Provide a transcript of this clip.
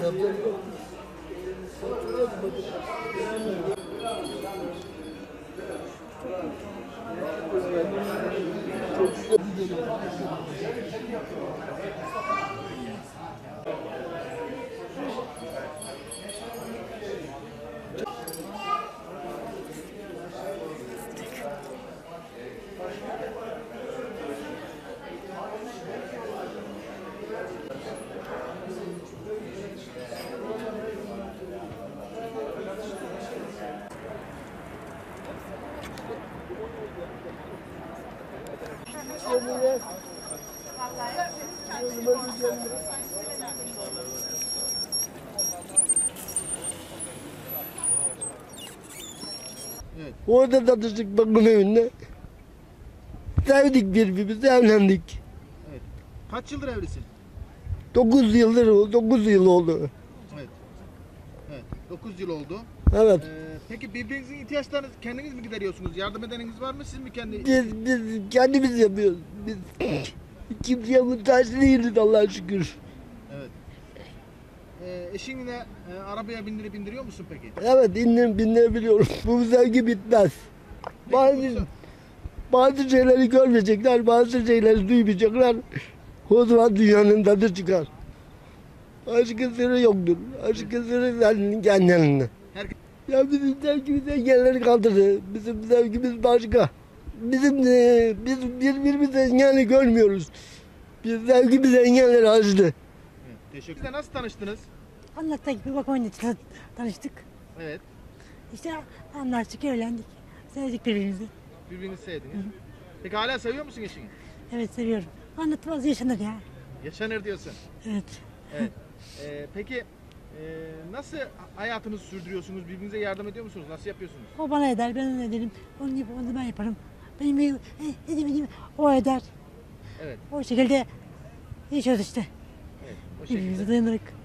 Evet. Orada tanıştık bakım evinde. Sevdik birbirimizi, evlendik. Evet. Kaç yıldır evlisin? 9 yıldır oldu, 9 yıl oldu. Evet. Evet. 9 yıl oldu. Evet. Peki birbirinizin ihtiyaçlarınızı kendiniz mi gideriyorsunuz? Yardım edeniniz var mı? Siz mi kendi? Biz kendimiz yapıyoruz. Biz kimseye muhtaç değiliz Allah'a şükür. Evet. Eşinle arabaya bindiriyor musun peki? Evet, bindirebiliyorum. Bu sevgi bitmez. Bazı şeyleri görmeyecekler, bazı şeyleri duymayacaklar. O zaman dünyanın tadı çıkar. Aşkın sırrı yoktur. Aşkın sırrı senin kendinde. Herkes... Ya bizim sevgimiz engelleri kaldırdı. Bizim sevgimiz başka. Biz birbirimizi engelli görmüyoruz. Biz sevgimiz engelleri aştı. Evet, teşekkür ederim. Nasıl tanıştınız? Anlattığı gibi bak oyunda tanıştık. Evet. İşte anlaştık, evlendik. Sevdik birbirimizi. Birbirinizi sevdiniz. Peki hala seviyor musun eşini? Evet, seviyorum. Anlatmaz yaşanır ya. Yaşanır diyorsun. Evet. Evet. Peki nasıl hayatınızı sürdürüyorsunuz? Birbirinize yardım ediyor musunuz? Nasıl yapıyorsunuz? O bana eder, ben ona ederim. Onu ben yaparım. Benim edemediğim o eder. Evet. O şekilde yaşıyoruz işte. Evet. O şekilde. Birbirimize dayanarak.